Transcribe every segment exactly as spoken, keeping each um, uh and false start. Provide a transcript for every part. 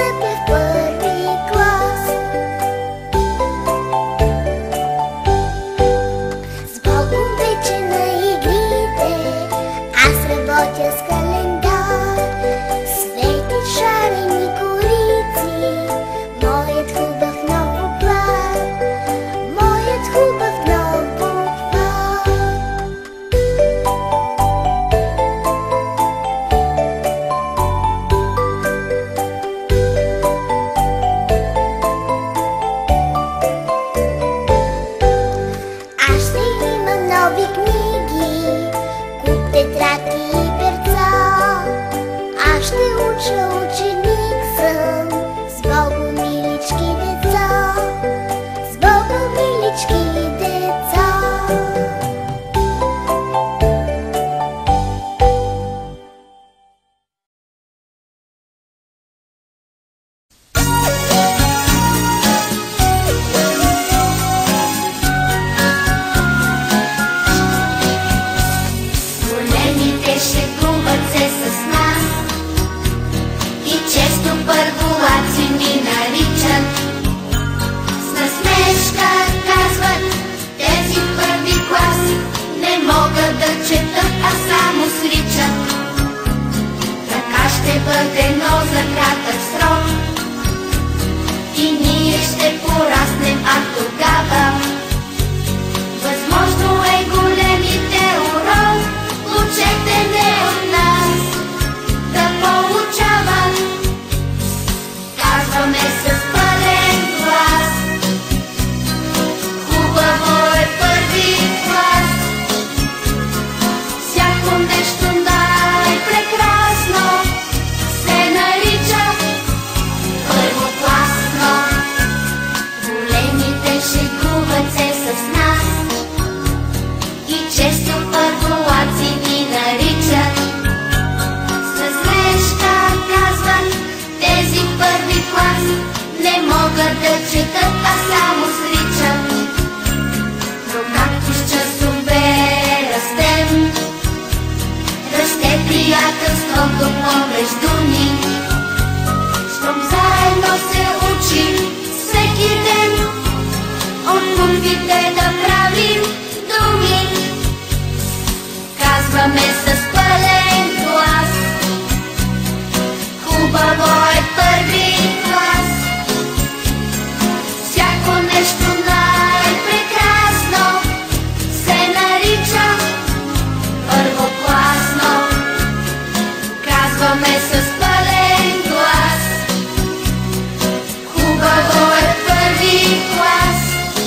настъпя в първи клас. С Богом вече на игрите, аз работя с календар. Свети шарени корици, моят хубав нов буквар, моят хубав нов буквар. Аз ще имам нови книги, куп тетрадки и перца. Аз ще уча, ученик съм, с Богом, милички деца, с Богом, милички деца. Големите шегуват се с нас и често първолаци ни наричат. С насмешка казват, тези първи класи не могат да четат, а само сричат. Така ще бъде, но за кратък срок и ние ще пораснем, а тогава възможно е големите урок учете не от нас да получават. Казваме с пълен глас, хубаво е първи клас. Всяко нещо най-прекрасно се нарича първокласно. Големите шегуват се с нас и често първолаци ни наричат. С насмешка казват, тези първи класи не могат да четат, а само сричат. Но както с часове растем, расте приятелството помежду ни. Щом заедно се учим всеки ден, от буквите да правим думи. Казваме с пълен глас, хубаво е първи клас. Всяко нещо най-прекрасно се нарича първокласно. Казваме с пълен глас, хубаво е първи клас.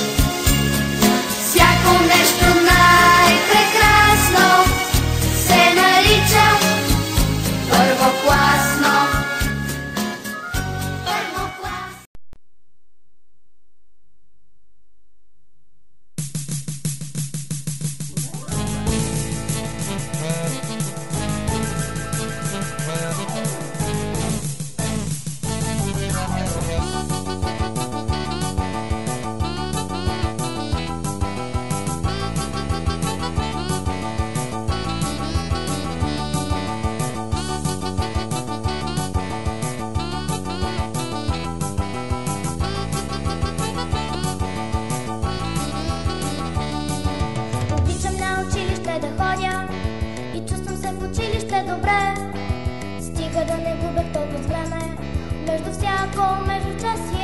Всяко нещо най-прекрасно се нарича първокласно. Първоклас. Обичам на училище да ходя и чувствам се в училище добре. Стига да не губя толкова време между всяко, между час и